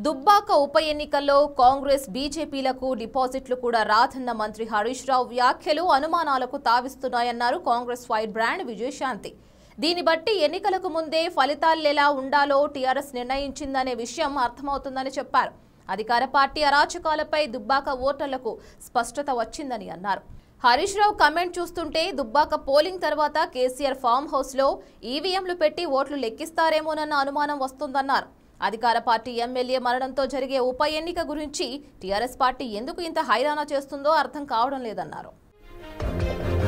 దుబ్బాక ఉప ఎన్నికల్లో కాంగ్రెస్ బీజేపీలకు డిపాజిట్లు కూడా రాదన్న మంత్రి హరీష్ రావు వ్యాఖ్యలు అనుమానాలకు తావిస్తున్నాయన్నారు కాంగ్రెస్ ఫైర్ బ్రాండ్ విజయశాంతి. దీన్ని బట్టి ఎన్నికలకు ముందే ఫలితాలు ఎలా ఉండాలో టీఆర్ఎస్ నిర్ణయించిందనే విషయం అర్థమవుతుందని చెప్పారు. అధికార పార్టీ అరాచకాలపై దుబ్బాక ఓటర్లకు స్పష్టత వచ్చిందని అన్నారు. హరీష్ రావు కమెంట్ చూస్తుంటే దుబ్బాక పోలింగ్ తర్వాత కేసీఆర్ ఫామ్ హౌస్ లో ఈవీఎంలు పెట్టి ఓట్లు లెక్కిస్తారేమోనన్న అనుమానం వస్తుందన్నారు. అధికార పార్టీ ఎమ్మెల్యే మరణంతో జరిగే ఉప ఎన్నిక గురించి టీఆర్ఎస్ పార్టీ ఎందుకు ఇంత హైరానా చేస్తుందో అర్థం కావడం లేదన్నారు.